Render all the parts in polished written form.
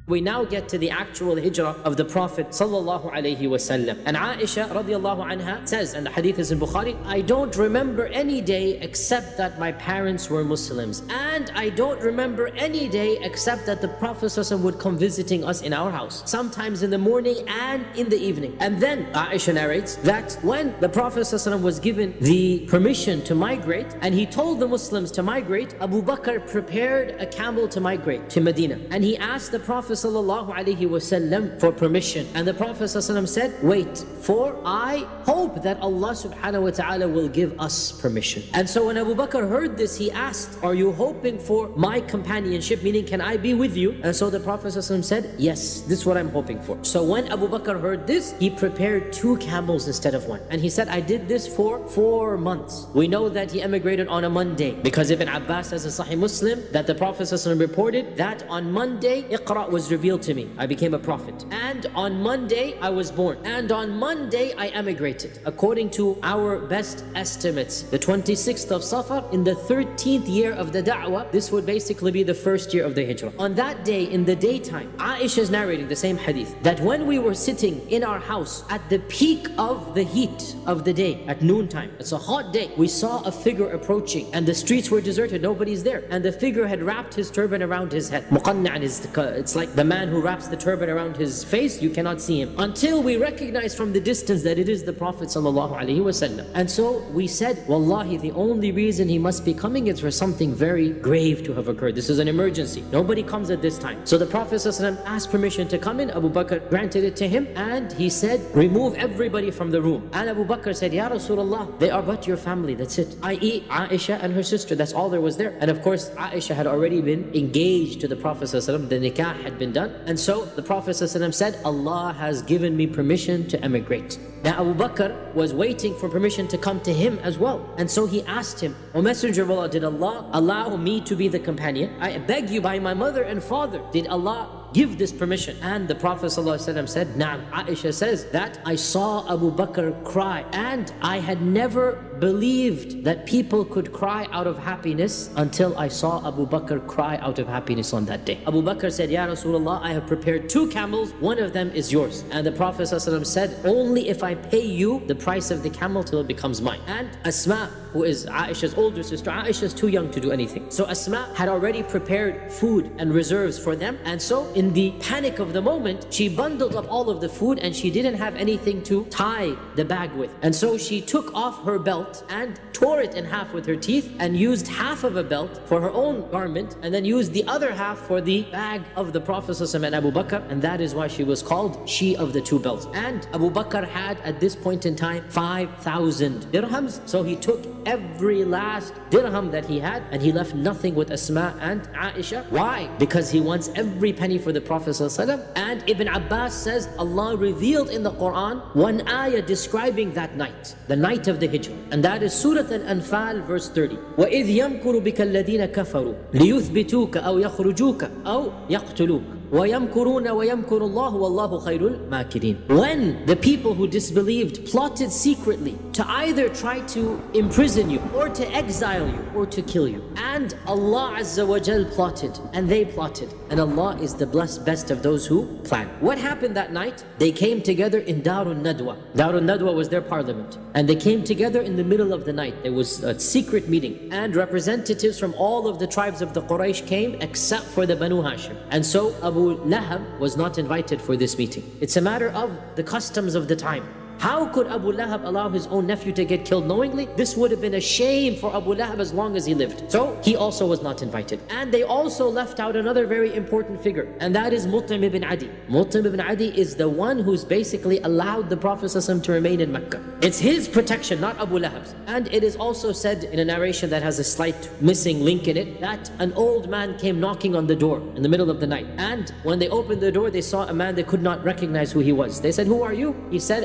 We now get to the actual hijrah of the Prophet sallallahu alaihi wasallam. And Aisha radiallahu anha says, and the hadith is in Bukhari, I don't remember any day except that my parents were Muslims. And I don't remember any day except that the Prophet sallallahu alaihi wasallam would come visiting us in our house, sometimes in the morning and in the evening. And then Aisha narrates that when the Prophet sallallahu alaihi wasallam was given the permission to migrate, and he told the Muslims to migrate, Abu Bakr prepared a camel to migrate to Medina. And he asked the Prophet sallallahu alaihi wasallam for permission, and the Prophet sallallahu alaihi wasallam said, wait, for I hope that Allah subhanahu wa ta'ala will give us permission. And so when Abu Bakr heard this, he asked, are you hoping for my companionship, meaning can I be with you? And so the Prophet sallallahu alaihi wasallam said, yes, this is what I'm hoping for. So when Abu Bakr heard this, he prepared 2 camels instead of 1, and he said, I did this for 4 months. We know that he emigrated on a Monday, because Ibn Abbas says in Sahih Muslim that the Prophet sallallahu alaihi wasallam reported that on Monday Iqra was revealed to me, I became a prophet, and on Monday I was born, and on Monday I emigrated. According to our best estimates, the 26th of Safar, in the 13th year of the da'wah, this would basically be the 1st year of the hijrah. On that day, in the daytime, Aisha is narrating the same hadith, that when we were sitting in our house at the peak of the heat of the day, at noontime, it's a hot day, we saw a figure approaching, and the streets were deserted, nobody's there, and the figure had wrapped his turban around his head. Muqanna' is it's like the man who wraps the turban around his face, you cannot see him, until we recognize from the distance that it is the Prophet sallallahu alaihi wasallam. And so we said, wallahi, the only reason he must be coming is for something very grave to have occurred. This is an emergency, nobody comes at this time. So the Prophet sallallahu alaihi wasallam asked permission to come in. Abu Bakr granted it to him, and he said, remove everybody from the room. And Abu Bakr said, Ya Rasulullah, they are but your family, that's it, i.e. Aisha and her sister, that's all there was there. And of course Aisha had already been engaged to the Prophet sallallahu alaihi wasallam, the nikah had been done. And so the Prophet ﷺ said, Allah has given me permission to emigrate. Now Abu Bakr was waiting for permission to come to him as well. And so he asked him, O Messenger of Allah, did Allah allow me to be the companion? I beg you by my mother and father, did Allah give this permission? And the Prophet ﷺ said, Na'am. Aisha says that I saw Abu Bakr cry, and I had never believed that people could cry out of happiness until I saw Abu Bakr cry out of happiness on that day. Abu Bakr said, Ya Rasulullah, I have prepared 2 camels, one of them is yours. And the Prophet ﷺ said, only if I pay you the price of the camel till it becomes mine. And Asma, who is Aisha's older sister, Aisha is too young to do anything, so Asma had already prepared food and reserves for them. And so in the panic of the moment, she bundled up all of the food, and she didn't have anything to tie the bag with. And so she took off her belt and tore it in half with her teeth, and used half of a belt for her own garment, and then used the other half for the bag of the Prophet ﷺ and Abu Bakr. And that is why she was called she of the 2 belts. And Abu Bakr had at this point in time 5,000 dirhams. So he took every last dirham that he had, and he left nothing with Asma and Aisha. Why? Because he wants every penny for the Prophet ﷺ. And Ibn Abbas says Allah revealed in the Quran one ayah describing that night, the night of the Hijrah, and that is Surah Al-Anfal verse 30. وَإِذْ يَمْكُرُ بِكَ الَّذِينَ كَفَرُوا لِيُثْبِتُوكَ أَوْ يَخْرُجُوكَ أَوْ يَقْتُلُوكَ وَيَمْكُرُونَ وَيَمْكُرُ اللَّهُ وَاللَّهُ خَيْرُ الْمَاكِرِينَ. When the people who disbelieved plotted secretly to either try to imprison you, or to exile you, or to kill you, and Allah Azza wa Jal plotted, and they plotted, and Allah is the best of those who plan. What happened that night? They came together in Darun Nadwa. Darun Nadwa was their parliament, and they came together in the middle of the night. There was a secret meeting, and representatives from all of the tribes of the Quraysh came except for the Banu Hashim. And so Abu Lahab was not invited for this meeting. It's a matter of the customs of the time. How could Abu Lahab allow his own nephew to get killed knowingly? This would have been a shame for Abu Lahab as long as he lived. So he also was not invited. And they also left out another very important figure, and that is Mut'im ibn Adi. Mut'im ibn Adi is the one who's basically allowed the Prophet ﷺ to remain in Mecca. It's his protection, not Abu Lahab's. And it is also said in a narration that has a slight missing link in it, that an old man came knocking on the door in the middle of the night. And when they opened the door, they saw a man they could not recognize who he was. They said, who are you? He said, I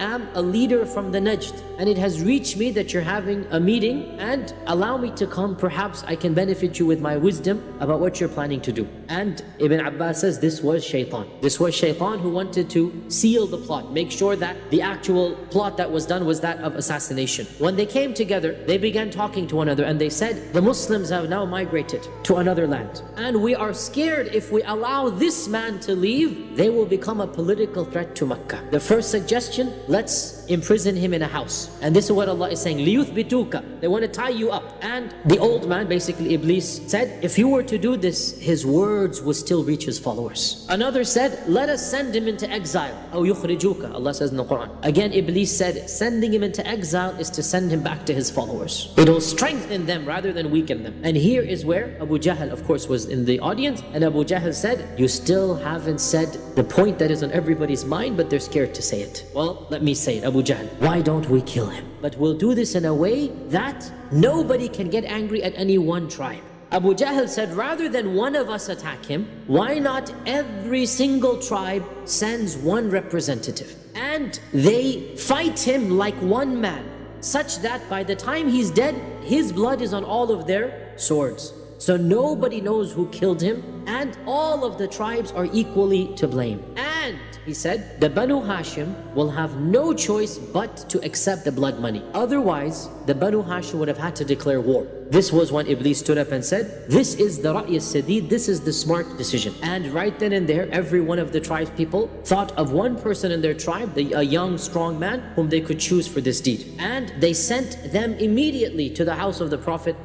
am a leader from the Najd, and it has reached me that you're having a meeting, and allow me to come. Perhaps I can benefit you with my wisdom about what you're planning to do. And Ibn Abbas says this was shaitan. This was shaitan who wanted to seal the plot, make sure that the actual plot that was done was that of assassination. When they came together, they began talking to one another, and they said, the Muslims have now migrated to another land, and we are scared if we allow this man to leave, they will become a political threat to Mecca. The first suggestion, let's imprison him in a house. And this is what Allah is saying, لِيُثْبِتُوكَ. They want to tie you up. And the old man, basically Iblis, said, if you were to do this, his words would still reach his followers. Another said, let us send him into exile. أَوْ يُخْرِجُوكَ. Allah says in the Quran. Again, Iblis said, sending him into exile is to send him back to his followers. It will strengthen them rather than weaken them. And here is where Abu Jahl, of course, was in the audience. And Abu Jahl said, you still haven't said the point that is on everybody's mind, but they're scared to say it. Well, let me say it, Abu Jahl. Why don't we kill him? But we'll do this in a way that nobody can get angry at any one tribe. Abu Jahl said, rather than one of us attack him, why not every single tribe sends one representative? And they fight him like one man, such that by the time he's dead, his blood is on all of their swords. So nobody knows who killed him, and all of the tribes are equally to blame. And he said, the Banu Hashim will have no choice but to accept the blood money. Otherwise, the Banu Hashim would have had to declare war. This was when Iblis stood up and said, this is the Ra'y al-Sadid, this is the smart decision. And right then and there, every one of the tribe's people thought of one person in their tribe, a young, strong man, whom they could choose for this deed. And they sent them immediately to the house of the Prophet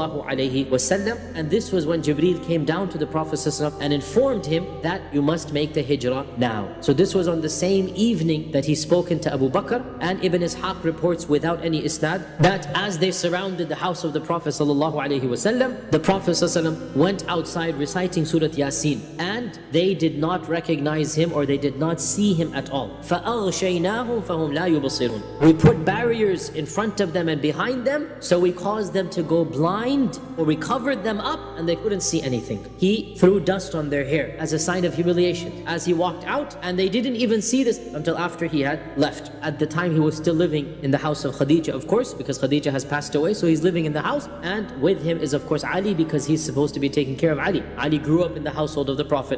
ﷺ. And this was when Jibreel came down to the Prophet ﷺ and informed him that you must make the hijrah now. So this was on the same evening that he spoken to Abu Bakr. And Ibn Ishaq reports without any isnad that as they surrounded the house of the Prophet ﷺ, the Prophet ﷺ went outside reciting Surah Yasin, and they did not recognize him, or they did not see him at all. فَأَغْشَيْنَاهُمْ فَهُمْ لَا يُبْصِرُونَ. We put barriers in front of them and behind them, so we caused them to go blind, or we covered them up and they couldn't see anything. He threw dust on their hair as a sign of humiliation as he walked out, and they didn't even see this until after he had left. At the time he was still living in the house of Khadija, of course, because Khadija has passed away, so he's living in the house. And with him is of course Ali, because he's supposed to be taking care of Ali. Ali grew up in the household of the Prophet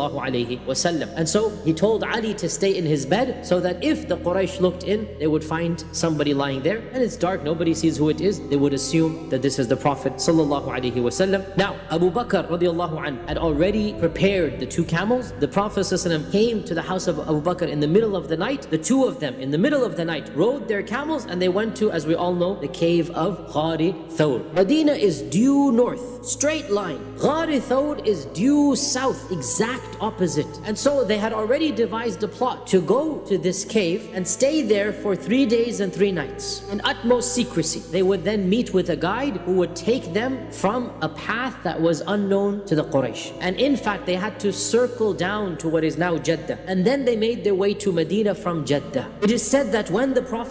ﷺ. And so he told Ali to stay in his bed, so that if the Quraysh looked in, they would find somebody lying there. And it's dark, nobody sees who it is. They would assume that this is the Prophet ﷺ. Now, Abu Bakr radiallahu anh had already prepared the 2 camels. The Prophet ﷺ came to the house of Abu Bakr in the middle of the night. The 2 of them in the middle of the night rode their camels, and they went to, as we all know, the cave of Ghari Thawr. Medina is due north, straight line. Ghari Thawr is due south, exact opposite. And so they had already devised a plot to go to this cave and stay there for 3 days and 3 nights in utmost secrecy. They would then meet with a guide who would take them from a path that was unknown to the Quraysh. And in fact, they had to circle down to what is now Jeddah. And then they made their way to Medina from Jeddah. It is said that when the Prophet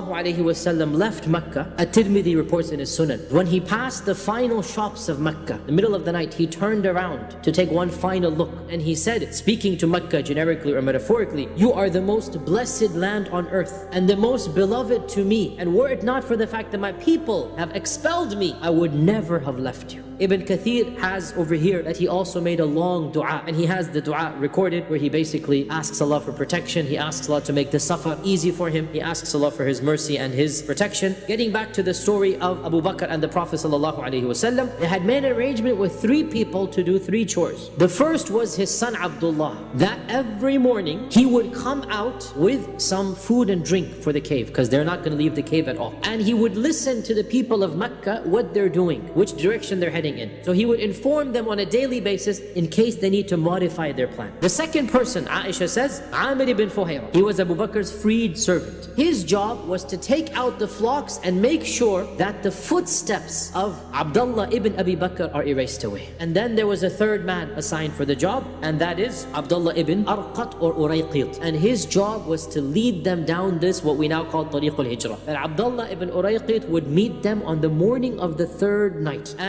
ﷺ left Mecca, At-Tirmidhi reports in his Sunan, when he passed the final shops of Mecca, the middle of the night, he turned around to take one final look. And he said, speaking to Mecca generically or metaphorically, you are the most blessed land on earth and the most beloved to me. And were it not for the fact that my people have expelled me, I would never have left you. Ibn Kathir has over here that he also made a long dua, and he has the dua recorded where he basically asks Allah for protection. He asks Allah to make the safar easy for him. He asks Allah for his mercy and his protection. Getting back to the story of Abu Bakr and the Prophet ﷺ, they had made an arrangement with 3 people to do 3 chores. The first was his son Abdullah, that every morning he would come out with some food and drink for the cave, because they're not going to leave the cave at all. And he would listen to the people of Mecca, what they're doing, which direction they're heading in. So he would inform them on a daily basis in case they need to modify their plan. The second person, Aisha says, Amir ibn Fuhayra. He was Abu Bakr's freed servant. His job was to take out the flocks and make sure that the footsteps of Abdullah ibn Abi Bakr are erased away. And then there was a third man assigned for the job, and that is Abdullah ibn Arqat or Urayqit. And his job was to lead them down this, what we now call Tariq al-Hijrah. And Abdullah ibn Urayqit would meet them on the morning of the 3rd night, and he would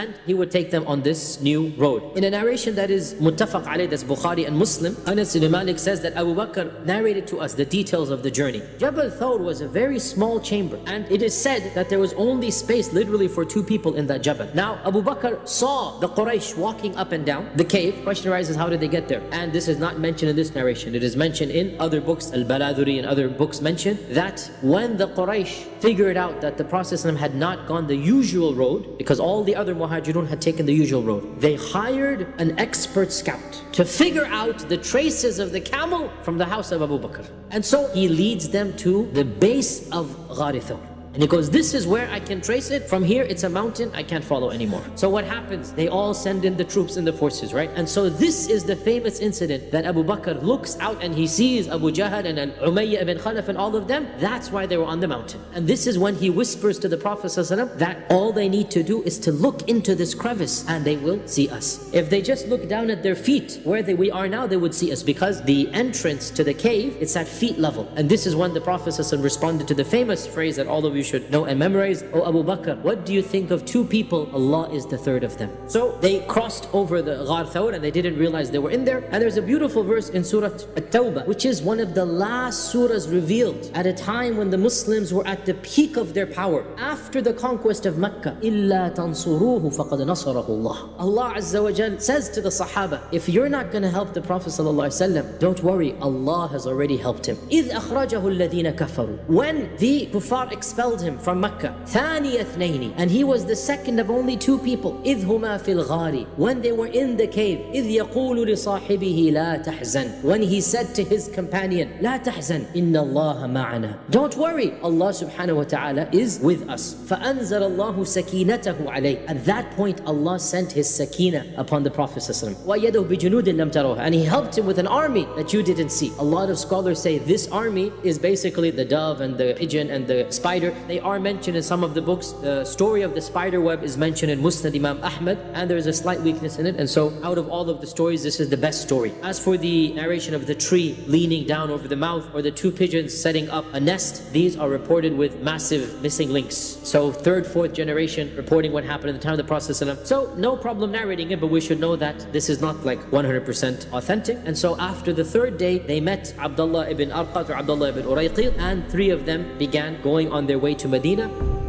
would take them on this new road. In a narration that is muttafaq alayh, that's Bukhari and Muslim, Anas ibn Malik says that Abu Bakr narrated to us the details of the journey. Jabal Thawr was a very small chamber, and it is said that there was only space literally for 2 people in that Jabal. Now Abu Bakr saw the Quraysh walking up and down the cave. Question arises, how did they get there? And this is not mentioned in this narration. It is mentioned in other books, Al-Baladhuri and other books mention that when the Quraysh figured out that the Prophet had not gone the usual road, because all the other Muhajirun had taken the usual road, they hired an expert scout to figure out the traces of the camel from the house of Abu Bakr. And so he leads them to the base of Ghar Thawr. And he goes, this is where I can trace it. From here, it's a mountain, I can't follow anymore. So what happens? They all send in the troops and the forces, right? And so this is the famous incident that Abu Bakr looks out and he sees Abu Jahl and Umayyah ibn Khalaf and all of them. That's why they were on the mountain. And this is when he whispers to the Prophet ﷺ that all they need to do is to look into this crevice and they will see us. If they just look down at their feet, where we are now, they would see us, because the entrance to the cave, it's at feet level. And this is when the Prophet ﷺ responded to the famous phrase that all of you should know and memorize. Oh Abu Bakr, what do you think of 2 people? Allah is the third of them. So they crossed over the Ghar Thawr and they didn't realize they were in there. And there's a beautiful verse in Surah At-Tawbah, which is one of the last surahs revealed at a time when the Muslims were at the peak of their power. After the conquest of Mecca, إِلَّا تَنصُرُوهُ فَقَدْ نَصَرَهُ اللَّهُ. Allah Azza wa Jal says to the Sahaba, if you're not going to help the Prophet ﷺ, don't worry, Allah has already helped him. إِذْ أَخْرَجَهُ الَّذِينَ كَفَرُوا. When the kuffar expelled him from Mecca, ثاني اثنين, and he was the second of only 2 people. إذ هما في الغار, when they were in the cave. إذ يقول لصاحبه لا تحزن, when he said to his companion, لا تحزن إن الله معنا, don't worry, Allah subhanahu wa ta'ala is with us. فأنزل الله سكينته عليه. At that point Allah sent his sakina upon the Prophet وَيَدَهُ بِجُنُودٍ لَمْ تَرَوْهَا, and he helped him with an army that you didn't see. A lot of scholars say this army is basically the dove and the pigeon and the spider. They are mentioned in some of the books. The story of the spider web is mentioned in Musnad Imam Ahmad, and there is a slight weakness in it, and so out of all of the stories, this is the best story. As for the narration of the tree leaning down over the mouth, or the 2 pigeons setting up a nest, these are reported with massive missing links. So 3rd, 4th generation reporting what happened at the time of the Prophet ﷺ. So no problem narrating it, but we should know that this is not like 100% authentic. And so after the 3rd day, they met Abdullah ibn Arqat or Abdullah ibn Urayqid, and 3 of them began going on their way to Medina.